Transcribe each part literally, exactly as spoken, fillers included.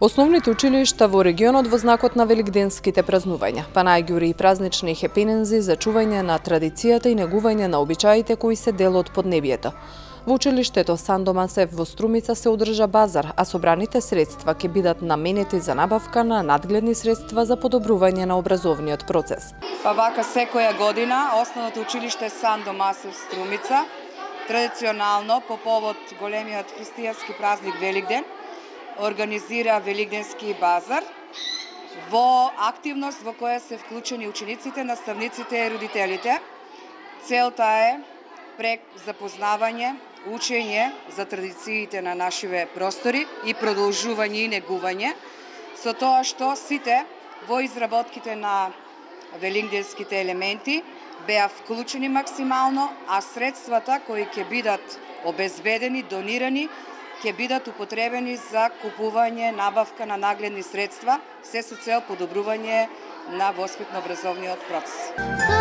Основните училишта во регионот во знакот на великденските празнувања, па најѓури и празнични хепенинзи за чување на традицијата и негување на обичаите кои се дел од поднебието. Во училиштето Сандо Масев во Струмица се одржа базар, а собраните средства ќе бидат наменети за набавка на надгледни средства за подобрување на образовниот процес. Па вака секоја година основното училиште Сандо Масев Струмица традиционално по повод големиот христијански празник Великден организира Великденски базар во активност во која се вклучени учениците, наставниците и родителите. Целта е прек запознавање, учење за традициите на нашиве простори и продолжување и негување, со тоа што сите во изработките на великденските елементи беа вклучени максимално, а средствата кои ќе бидат обезбедени, донирани, ќе бидат употребени за купување, набавка на нагледни средства, се со цел подобрување на воспитно-образовниот процес.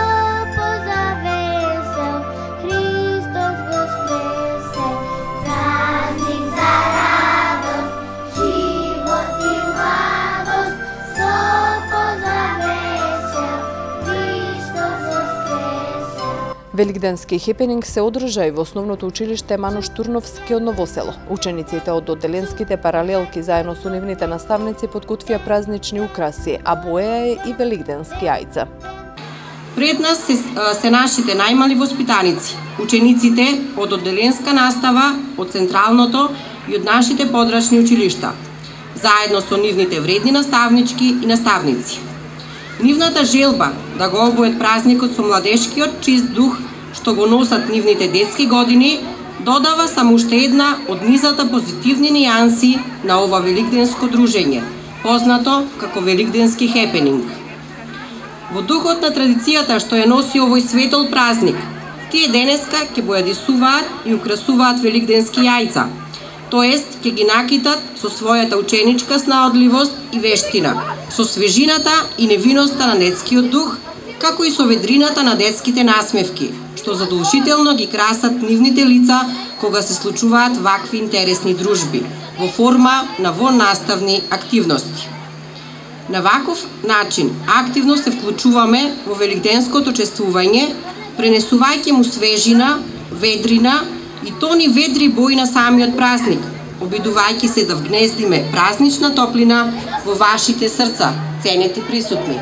Великденски хепенинг се одржа и во основното училиште Мануш Турновски од Новосело. Учениците од одделенските паралелки заедно со нивните наставници подготвија празнични украси, а боја е и великденски јајца. Пред нас се, се нашите најмали воспитаници, учениците од одделенска настава, од централното и од нашите подрачни училишта, заедно со нивните вредни наставнички и наставници. Нивната желба да го обует празникот со младешкиот чист дух што го носат нивните детски години, додава само уште една од низата позитивни нијанси на ова великденско дружење, познато како Великденски хепенинг. Во духот на традицијата што ја носи овој светол празник, тие денеска ќе бојадисуваат и украсуваат великденски јајца, тоест ќе ги накитат со својата ученичка снаодливост и вештина, со свежината и невиноста на детскиот дух, како и со ведрината на детските насмевки, што задолжително ги красат нивните лица кога се случуваат вакви интересни дружби, во форма на воннаставни активности. На ваков начин активно се вклучуваме во великденското чествување, пренесувајќи му свежина, ведрина и тони ведри бои на самиот празник, обидувајќи се да вгнездиме празнична топлина во вашите срца, ценети присутни.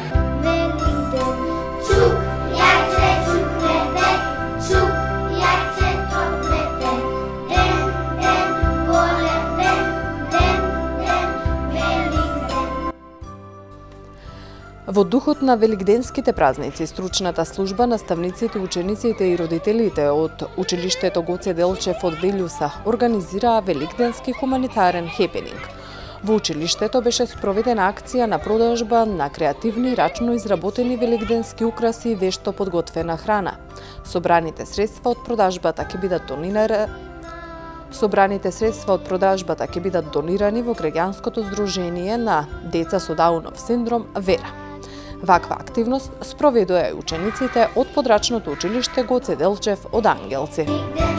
Во духот на великденските празници, стручната служба, наставниците, учениците и родителите од училиштето Гоце Делчев од Велјуса организираа великденски хуманитарен хепенинг. Во училиштето беше спроведена акција на продажба на креативни, рачно изработени великденски украси и вешто подготвена храна. Собраните средства од продажбата ќе бидат донирани Собраните средства од продажбата ќе бидат донирани во граѓанското здружение на деца со Даунов синдром Вера. Ваква активност спроведоа и учениците од подрачното училиште Гоце Делчев од Ангелци.